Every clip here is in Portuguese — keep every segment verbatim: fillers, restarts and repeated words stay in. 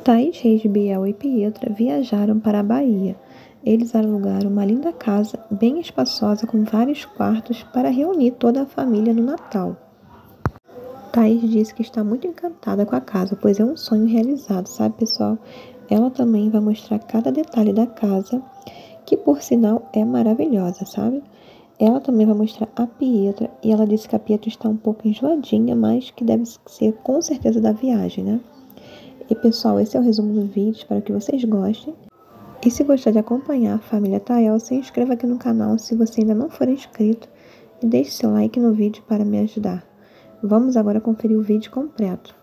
Thaís Reis, Biel e Pietra viajaram para a Bahia. Eles alugaram uma linda casa, bem espaçosa, com vários quartos, para reunir toda a família no Natal. Thaís disse que está muito encantada com a casa, pois é um sonho realizado, sabe, pessoal? Ela também vai mostrar cada detalhe da casa, que por sinal é maravilhosa, sabe? Ela também vai mostrar a Pietra, e ela disse que a Pietra está um pouco enjoadinha, mas que deve ser com certeza da viagem, né? E pessoal, esse é o resumo do vídeo, espero que vocês gostem. E se gostar de acompanhar a família Thael, se inscreva aqui no canal se você ainda não for inscrito e deixe seu like no vídeo para me ajudar. Vamos agora conferir o vídeo completo.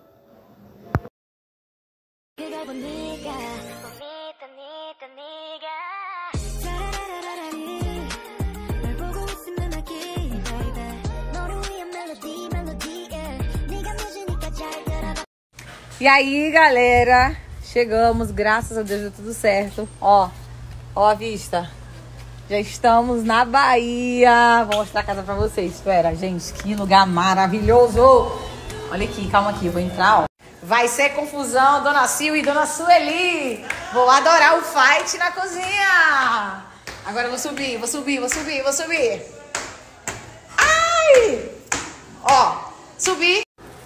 E aí, galera, chegamos, graças a Deus deu tudo certo. Ó, ó a vista. Já estamos na Bahia. Vou mostrar a casa pra vocês. Espera, gente, que lugar maravilhoso. Olha aqui, calma aqui, eu vou entrar, ó. Vai ser confusão, Dona Sil e Dona Sueli. Vou adorar o fight na cozinha. Agora eu vou subir, vou subir, vou subir, vou subir. Ai! Ó, subi.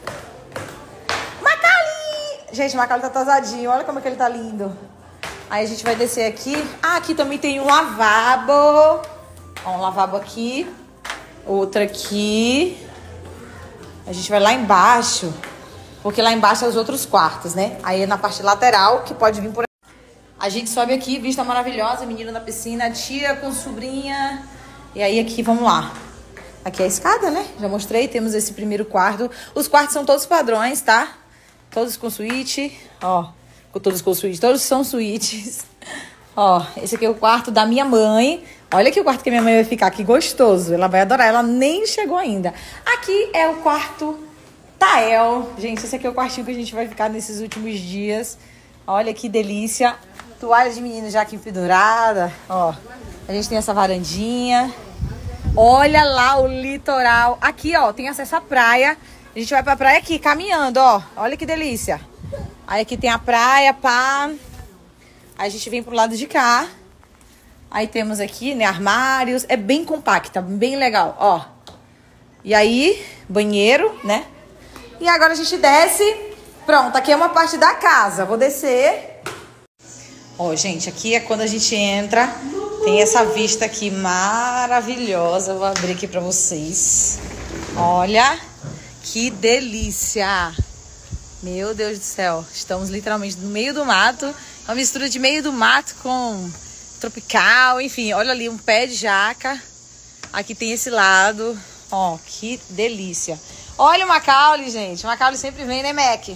Gente, o Macaulay tá tosadinho. Olha como é que ele tá lindo. Aí a gente vai descer aqui. Ah, aqui também tem um lavabo. Ó, um lavabo aqui. Outra aqui. A gente vai lá embaixo. Porque lá embaixo é os outros quartos, né? Aí é na parte lateral, que pode vir por aqui. A gente sobe aqui, vista maravilhosa. Menino na piscina, tia com sobrinha. E aí aqui, vamos lá. Aqui é a escada, né? Já mostrei. Temos esse primeiro quarto. Os quartos são todos padrões, tá? Todos com suíte, ó, todos com suíte, todos são suítes. Ó, esse aqui é o quarto da minha mãe. Olha aqui o quarto que a minha mãe vai ficar, que gostoso. Ela vai adorar, ela nem chegou ainda. Aqui é o quarto Thael. Gente, esse aqui é o quartinho que a gente vai ficar nesses últimos dias. Olha que delícia. Toalha de menino já aqui pendurada. Ó, a gente tem essa varandinha. Olha lá o litoral. Aqui, ó, tem acesso à praia. A gente vai pra praia aqui, caminhando, ó. Olha que delícia. Aí aqui tem a praia, pá. Aí a gente vem pro lado de cá. Aí temos aqui, né, armários. É bem compacta, bem legal, ó. E aí, banheiro, né? E agora a gente desce. Pronto, aqui é uma parte da casa. Vou descer. Ó, gente, aqui é quando a gente entra. Tem essa vista aqui maravilhosa. Vou abrir aqui pra vocês. Olha. Que delícia! Meu Deus do céu. Estamos literalmente no meio do mato. Uma mistura de meio do mato com tropical. Enfim, olha ali um pé de jaca. Aqui tem esse lado. Ó, que delícia. Olha o Macaulay, gente. O Macaulay sempre vem, né, Mac?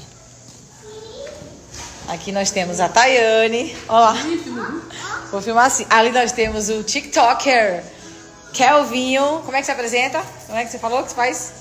Aqui nós temos a Tayane. Ó. Vou filmar assim. Ali nós temos o TikToker Kelvinho. Como é que se apresenta? Como é que você falou que você faz?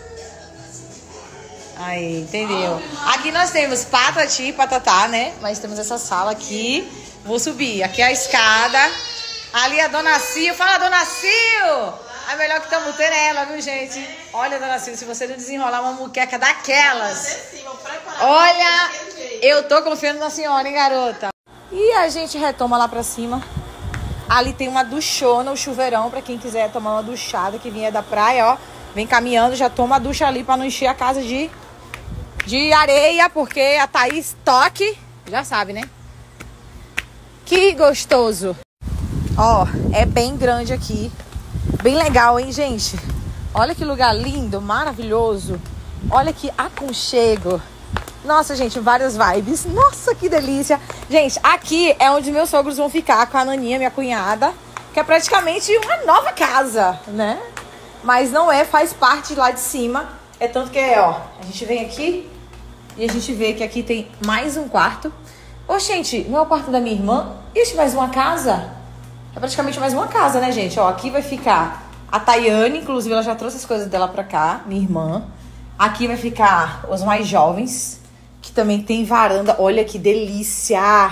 Aí, entendeu? Aqui nós temos patati e patatá, né? Mas temos essa sala aqui. Vou subir. Aqui é a escada. Ali é a Dona Sil. Fala, Dona Sil! A melhor que estamos tendo é ela, viu, gente? Olha, Dona Sil, se você não desenrolar uma muqueca daquelas. Olha, eu tô confiando na senhora, hein, garota? E a gente retoma lá pra cima. Ali tem uma duchona, o chuveirão, pra quem quiser tomar uma duchada que vinha da praia, ó. Vem caminhando, já toma a ducha ali pra não encher a casa de... de areia, porque a Thaís toque, já sabe, né? Que gostoso. Ó, é bem grande aqui. Bem legal, hein, gente? Olha que lugar lindo, maravilhoso. Olha que aconchego. Nossa, gente, várias vibes. Nossa, que delícia. Gente, aqui é onde meus sogros vão ficar com a Naninha, minha cunhada. Que é praticamente uma nova casa, né? Mas não é, faz parte lá de cima. É tanto que é, ó, a gente vem aqui e a gente vê que aqui tem mais um quarto. Ô, gente, não é o quarto da minha irmã? Ixi, mais uma casa? É praticamente mais uma casa, né, gente? Ó, aqui vai ficar a Tayane, inclusive ela já trouxe as coisas dela pra cá, minha irmã. Aqui vai ficar os mais jovens, que também tem varanda. Olha que delícia!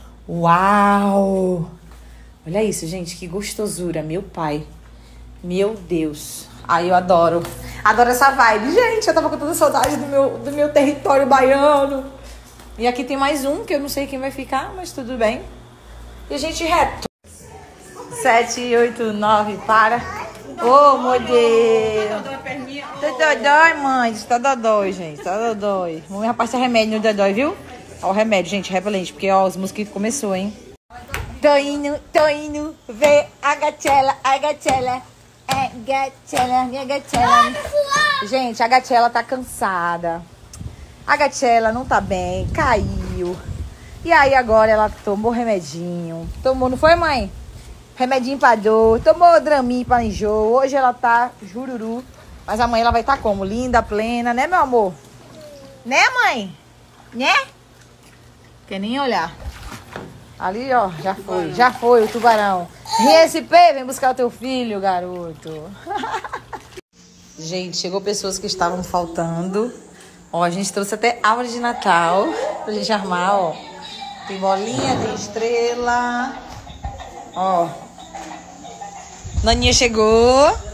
Uau! Olha isso, gente, que gostosura, meu pai. Meu Deus. Ai, eu adoro. Adoro essa vibe. Gente, eu tava com toda saudade do meu, do meu território baiano. E aqui tem mais um, que eu não sei quem vai ficar, mas tudo bem. E a gente reto. Sete, oito, nove, para. Ô, modelo. Tá dodói, mãe. Tá dodói, gente. Tá dodói. Vamos me passar remédio no dodói, viu? Ó o remédio, gente, repelente. Porque, ó, os mosquitos começou, hein? Tô indo, tô indo ver a gatela, a gatela. É gatela, minha gatela. Gente, a gatela tá cansada. A gatela não tá bem, caiu. E aí agora ela tomou remedinho. Tomou, não foi, mãe? Remedinho pra dor. Tomou draminho pra enjoo. Hoje ela tá jururu. Mas amanhã ela vai estar tá como? Linda, plena, né, meu amor? Né, mãe? Né? Quer nem olhar. Ali, ó, já foi. Já foi o tubarão. R S P, vem buscar o teu filho, garoto. Gente, chegou pessoas que estavam faltando. Ó, a gente trouxe até árvore de Natal pra gente armar, ó. Tem bolinha, tem estrela. Ó. Naninha chegou. Nossa,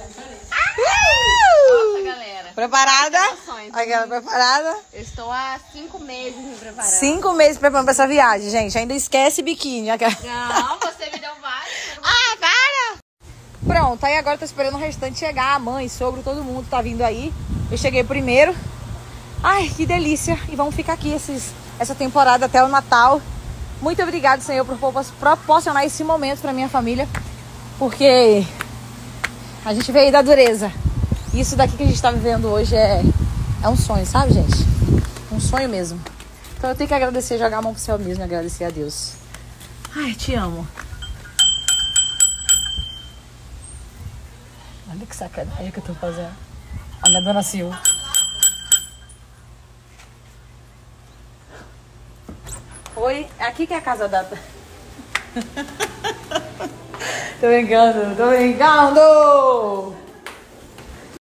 galera. Preparada? Aquela preparada? Eu estou há cinco meses me preparando. Cinco meses preparando pra essa viagem, gente. Ainda esquece biquíni. Não, você me deu vários. Ah, para! Pronto, aí agora eu tô esperando o restante chegar. A mãe, sogro, todo mundo tá vindo aí. Eu cheguei primeiro. Ai, que delícia. E vamos ficar aqui esses, essa temporada até o Natal. Muito obrigada, Senhor, por proporcionar esse momento pra minha família. Porque a gente veio da dureza. Isso daqui que a gente tá vivendo hoje é, é um sonho, sabe, gente? Um sonho mesmo. Então eu tenho que agradecer, jogar a mão pro céu mesmo e agradecer a Deus. Ai, te amo. Olha que sacanagem que eu tô fazendo. Olha a dona Sil. Oi, aqui que é a casa da... Tô brincando, tô brincando!